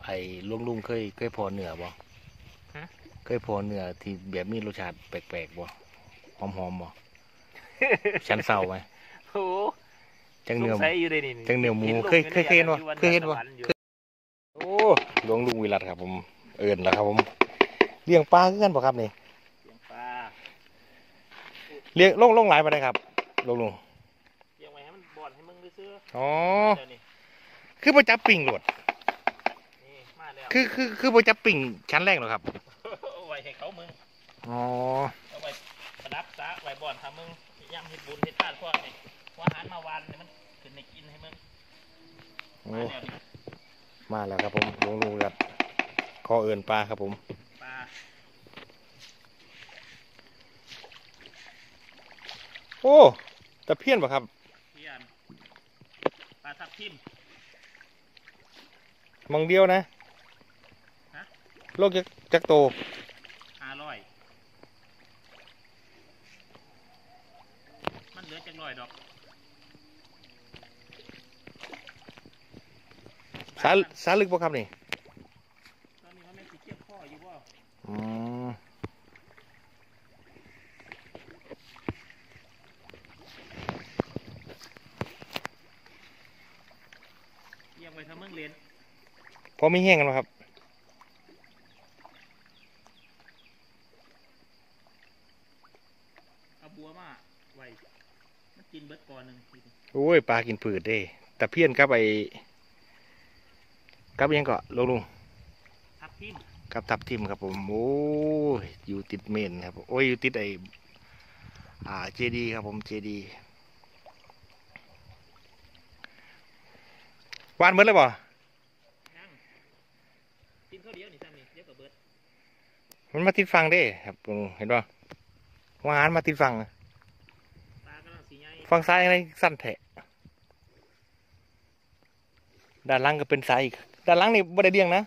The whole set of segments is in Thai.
ไอ้ลุงเคยพอเนื้อบ่เคยพอเนื้อที่แบบมีรสชาติแปลกๆบ่หอมบ่ฉันเศร้าไหมโอ้จังเนื้อนี่จังเนื้อหมูเคยเห็นบ่เคยเห็นบ่โอ้ลุงวิรัตครับผมเอิญแล้วครับผมเลี้ยงปลาคือกันบ่ครับนี่เลี้ยงปลาเลี้ยงลงหลายปานใดครับลุงเลี้ยงไว้ให้มันบ่อนให้มึงซื้ออ๋อคือบ่จับปิ่งโลดนี่มาแล้วคือบ่จับปิ่งชั้นแรกหรอครับไว้ให้เขามึงอ๋อเอาไว้ประดับซะไว้บ่อนทำมึงย่ำเฮ็ดบุญเฮ็ดทานพวกนี้ว่าอาหารมาวานเนี่ยมันขึ้นในกินให้มึงมาแล้วครับผมลุงครับขอเอิญปลาครับผมปลาโอ้ตะเพียนป่ะครับเพียนปลาทับทิมมังเดียวนะโลกจักโต 500มันเหลือจัก100ดอกสาลึกป่ะครับนี่ตอนนี้มันไม่ติดเจ็บข้ออยู่บ่ยังไปทำเมืองเรียนพอมีแห้งกันไหมครับเอาบัวมาไว้มันกินเบิดก่อนหนึ่งโอ้ยปลากินผืดเด้แต่เพี้ยนกับยังเกาะลุงทับทิมกับทับทิมครับผมโอ้ยอยู่ติดเมนครับโอ้ยอยู่ติดเจดีครับผมเจดีวานเบิดเลยบ่ยังกินข้าวเดียวนี่ซ้ำนี่เดี๋ยวกับเบิดมันมาติดฟังเด้ครับลุงเห็นป่ะวานมาติดฟังฟังซ้ายอะไรสั้นแทะด้านล่างก็เป็นสายอีกด้านล่างนี่บ่ได้เลี้ยงนะ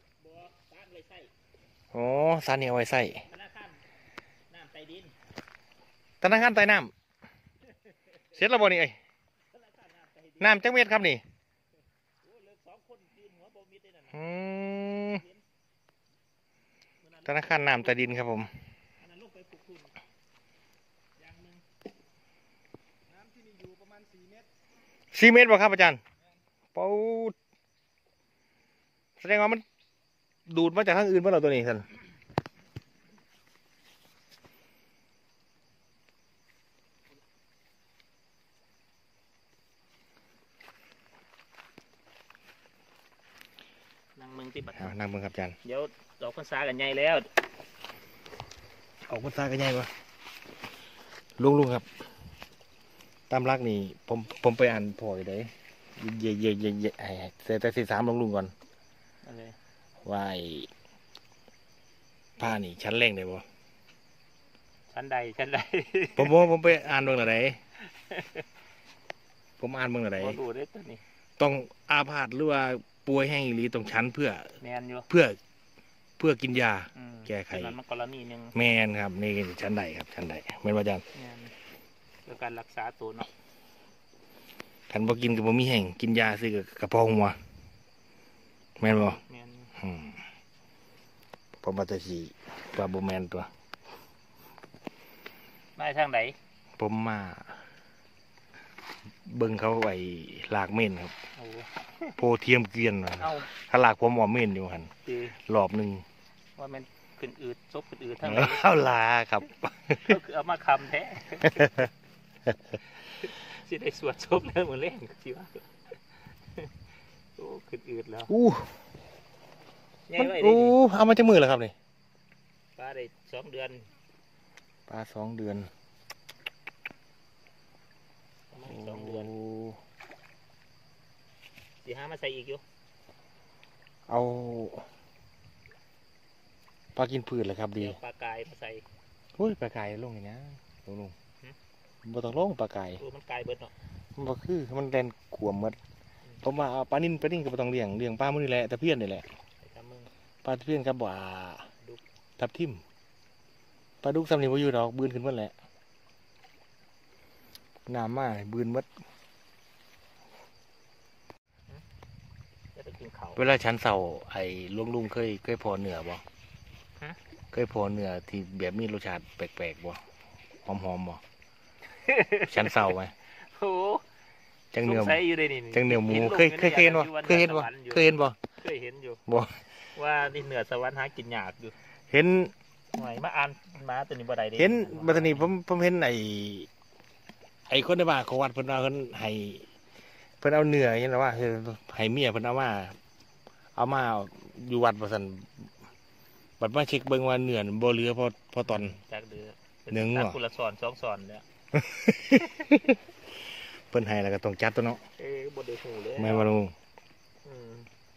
อ๋อสารนี่เอาไว้ใส่ธนาคารน้ำใต้ดินธนาคารใต้น้ำเสร็จแล้วบ่นี่น้ำจังเม็ดครับนี่ธนาคารน้ำใต้ดินครับผม4 เมตรบ่ครับอาจารย์ปูดแสดงว่ามันดูดมาจากข้างอื่นเมื่อเราตัวนี้ท่านนางเมืองที่ปัดนางเมืองครับอาจารย์เดี๋ยวออกพรรษากันใหญ่แล้วออกพรรษากันใหญ่ปะลุงครับตามรักนี่ผมไปอ่านพออยู่เลยเย่แต่13ลุงก่อนว่าผ้านี่ชั้นแรงได้บ่ชั้นใดผมไปอ่านเบื้องไหนผมอ่านเบื้องไหนต้องอาพาธหรือว่าป่วยแห้งอีหลีต้องชั้นเพื่อกินยาแก้ไขมันกรณีนึงแมนครับนี่ชั้นใดครับชั้นใดแมนว่าอาจารย์เพื่อการรักษาตัวเนาะขันบ่กินกับบ่มีแห้งกินยาซื้อกระเพาะหัวแมนบ่ผมมาจะสีตัวโบแมนตัวมาทางไหนผมมาเบิ่งเขาไว้หลากเม่นครับโพเทียมเกลียนถ้าหลากผมว่าเม่นอยู่หันรอบหนึ่งว่ามันขึ้นอืดซบขึ้นอืดทั้งเอาลาครับก็คือเอามาคำแท้สิได้สวดซบแล้วเหมือนเล่นสิวะโอ้ขึ้นอืดแล้วเอามาจากมือแล้วครับนี่ปลาได้2 เดือนปลา2 เดือนประมาณ2 เดือนสิหามาใส่อีกอยู่เอาปลากินพืชเลยครับดีปลากายมาใส่โอ้ยปลากายลงอย่างนี้ลุงบ่ต้องลงปลากายมันกายเบิดเนาะมันบ่คือมันแดนขวมหมดผมว่าปลานิ่นก็บ่ต้องเลี้ยงปลามื้อนี่แหละแต่เพี้ยนนี่แหละปลาเพี้ยนกับว่าทับทิมปลาดุกซ้ำนี่บ่อยู่ดอกบืนขึ้นหมดแหละน้ำมาบืนหมดจะไปกินเขาเวลาฉันเสาไอ้ลุงเคยพอเนื้อบ่ฮะเคยพอเนื้อที่แบบมีรสชาติแปลกๆบ่หอมบ่ ฉันเสาไหมโอ้โหจังสเนื้งอสัยอยู่เลยนี่จังเนื้อหมูห็ลงเคยเห็นบ่อยู่เคยเห็นบ่อยู่เคยเห็นบ่เคยเห็นอยู่บ่ว่านี่เหนือสวรรค์หากินยากอยู่เห็นหน่อยมาอ่านมาตัวนี้บ่ได้เด้เห็นบัดนี้ผมเห็นไอ้คนในบ้านของวัดเพิ่นเอาเพิ่นให้เพิ่นเอาเนื้อเห็นแล้วว่าคือให้เมียเพิ่นเอามาอยู่วัดว่าซั่นบัดมาเช็คเบิ่งว่าเนื้อน่ะบ่เหลือพอตอนจากเดือหนึ่งตัดว่ะกุละสอนสองสอนแล้วเพิ่นให้แล้วก็ต้องจัดตัวเนาะบ่ได้หูเลยแม่นบ่ลุงอืม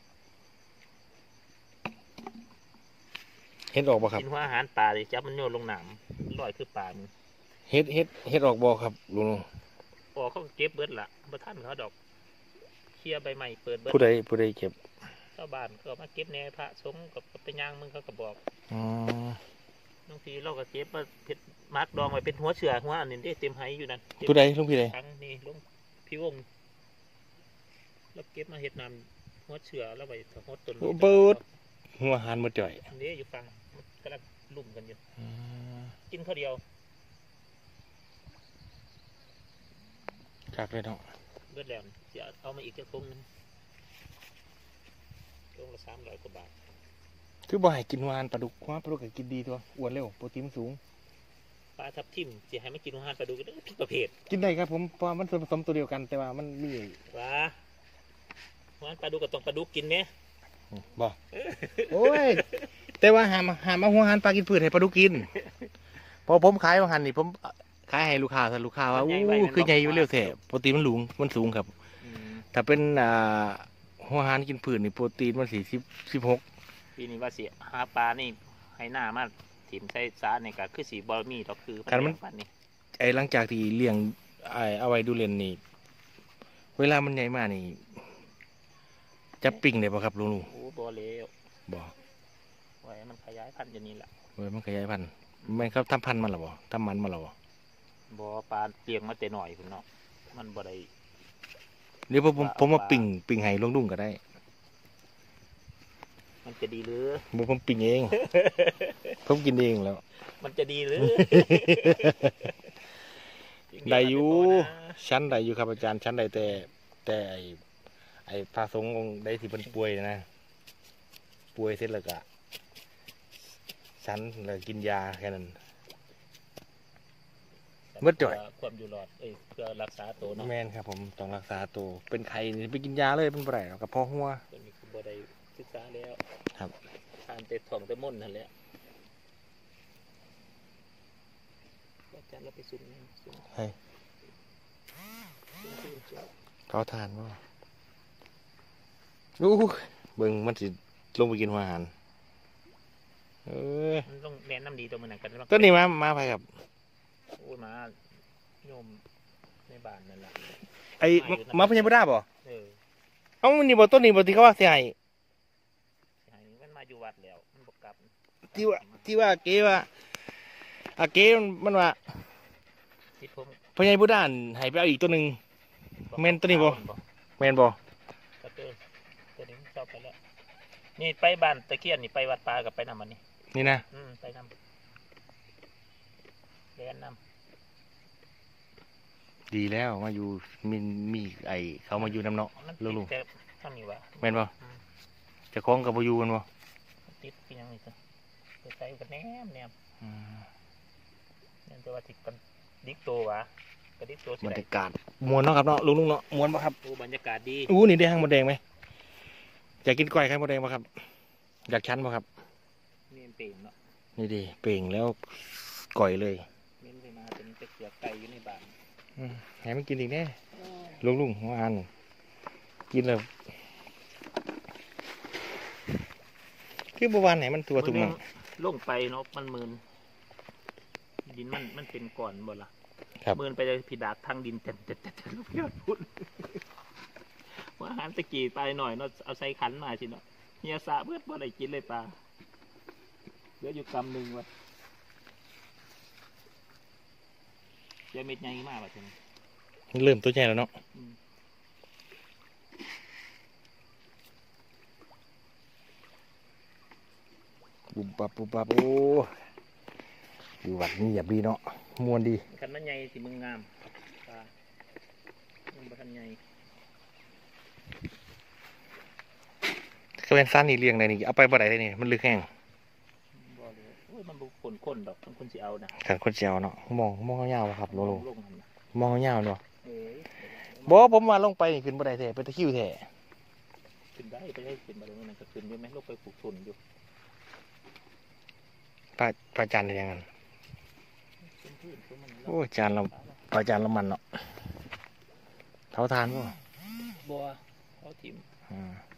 เฮ็ดออกบ่ครับกินหัวอาหารปลาดิจับมันโยนลงน้ำลอยคือปลามึงเฮ็ดออกบ่ครับลุงออกเขาก็เก็บเบิดละบ่ทันเขาดอกเคลียร์ใบใหม่เปิดเบิดผู้ใดเก็บชาวบ้านก็มาเก็บแหน่พระสงฆ์กับไปย่างมึงเขาก็บอกอ๋อบางทีเราก็เก็บมาเผ็ดมักดองไว้เป็นหัวเชือหัวอันนี้ได้เต็มไหอยู่นั่นเก็บผู้ใดลุงพี่ใดทั้งนี่ลงพี่วงแล้วเก็บมาเห็ดน้ำหัวเชือแล้วไปทอดต้นเบิดหัวหันหมดจ่อยอันนี้อยู่ฟังกำลังลุ่มกันอยู่อืมกินข้าวเดียวคักเลยเนาะเบิดแล้วจะเอามาอีกจะทงนึงทงละ300 กว่าบาทคือบ่ให้กินหัวหันปลาดุกหัวปลาดุกก็กินดีตัวอ้วนเร็วโปรตีนสูงปลาทับทิมจะให้มันกินอาหารปลาดุกก็ผิดประเภทกินได้ครับผมเพราะว่ามันส่วนผสมตัวเดียวกัน แต่ว่ามันมีว่าอาหารปลาดุกก็ต้องปลาดุกกินไหมบ่โอ้ยแต่ว่าหามเอาหัวหันปลากินพืชให้ปลาดุกกินพอผมขายหัวหันนี่ผมขายให้ลูกค้าซะลูกค้าว่าอู้คือใหญ่อยู่เร็วแท้โปรตีนมันสูงครับอืมถ้าเป็นหัวหันกินพืชนี่โปรตีนมัน16 ปีนี้ว่าสิหาปลานี่ให้หน้ามาถิ่มใส่สาในก็คือสีบอลมีดอกคือคันมันปันนี่ไอ้หลังจากที่เลี้ยงเอาไว้ดูเล่นนี่เวลามันใหญ่มากนี่จะปิ้งได้ป่ะครับลุงโอ้บอเลวบ่ไว้มันขยายพันธุ์อย่างนี้แหละเว้ยมันขยายพันธุ์แม่นครับทำพันธุ์มันหรอบ่ทำมันมาหรอบ่บอปลาเลี้ยงมาแต่หน่อยคุณเนาะมันบ่ได้เดี๋ยวผมมาปิ้งให้ลุงก็ได้มันจะดีหรือบ่ผมปิ้งเอง ผมกินเองแล้วมันจะดีหรือได้อยู่ชั้นได้อยู่ครับอาจารย์ชั้นได้แต่ไอ้พระสงฆ์องค์ได้ที่เพิ่นป่วยนะป่วยเสร็จแล้วก็ชั้นแล้วกินยาแค่นั้น เบิดจ่อยความอยู่รอดเพื่อรักษาตัวเนาะแม่นครับผมต้องรักษาตัวเป็นไข้นี่ไปกินยาเลยเป็นบ่ได้หรอกกับพ่อหัวตัวนี้คือบ่ได้ศึกษาแล้วครับทานแต่ถ่องแต่ม่นนั่นแหละอาจารย์เราไปซุ่มซุ่มให้ซุ่มซุ่มเขาทานบ่อู้เบิ่งมันสิลงไปกินหัวอาหารยมันต้องแนะนำดีตัวมันหนังกันแล้วต้นนี้มาไปครับโอ้ยมาโยมในบ้านนั่นแหละไอ้มาพญาบุดาบ่เออเอ้ามันนี่บ่ต้นนี้บ่ที่เขาว่าสิให้ไอ้มันมาอยู่วัดแล้วมันบอกกลับที่ว่าเก๋ว่าเก๋มันว่าที่ผมพญาบุดาให้ไปเอาอีกตัวหนึง แม่นตัวนี้บ่ แม่นบ่ก็ตัวนี้ชอบไปแล้วนี่ไปบ้านตะเคียนนี่ไปวัดปลากับไปนำมันนี่นี่นะไปนำเรียนนดีแล้วมาอยู่มีไอ้เขามาอยู่นำเนาะำมันลุติงดแต่ท่านนี่วะแม่นบ่เจะคล้าของกับบ่อยู่กันบ่มันติดเป็นยังไงจ้ะไปใส่กันแนมเนี่ยนั่นจะว่าติดกันดิกโตวะกระดิกโตสิบรรได้ยากาศม่วนเนาะครับเนาะลุงเนาะม่วนบ่ครับโอ้บรรยากาศดีนี่ได้หางมดแดงไหมอยากกินก้อยไข่มดแดงบ่ครับ อยากชั้นบ่ครับนี่มันเปลี่ยนเนาะนี่ดิเป่งแล้วก่อยเลยเม้นไปมาตัวนี้จะเกลือไก่อยู่ในบ้านให้มันกินอีกแน่ลุงหัวอันกินแล้วคือบ่วานไหนมันตัวตุ่มมื้อเนาะนึงลงไปเนาะมันมืนดินมันเป็นก่อนบ่ล่ะครับมืนไปเลยผิดดาดทางดินเต็มลูกยอดพุ่นว่าอาหารตะกี้ไปหน่อยเนาะเอาใส่ขันมาสิเนาะเฮียสะเบิดบ่ได้กินเลยปลาเหลืออยู่กำหนึ่งวะเดี๋ยวเม็ดใหญ่มากว่ะใช่ไหมเริ่มตัวใหญ่แล้วเนาะบุบบับบุบบับโอ้อยู่วัดนี่อย่าบีเนาะมวนดีคันมันใหญ่สิมึงงามปลามันบ่ทันใหญ่ก็เป็นสั้นนี่เลี้ยงได้นี่เอาไปบ่ได้ได้นี่มันลึกแห้งบ่เลยโอ้ยมันบ่คนดอกมันคนสิเอานะขันคนเจียวเนาะมองยาวๆครับลุงลงหั่นน่ะมองยาวๆเนาะเอ้ยบ่ผมว่าลงไปนี่ขึ้นบ่ได้แท้เป็นตะคริวแท้ขึ้นได้ไปให้ขึ้นมาตรงนั้นก็ขึ้นอยู่ไหมลงไปปลูกทุนอยู่ปลาจานเป็นยังไงขึ้นพื้นขึ้นมันโอ้จานเราปลาจานเรามันเนาะเท่าทานบ่บัวเขาทิ่มอืม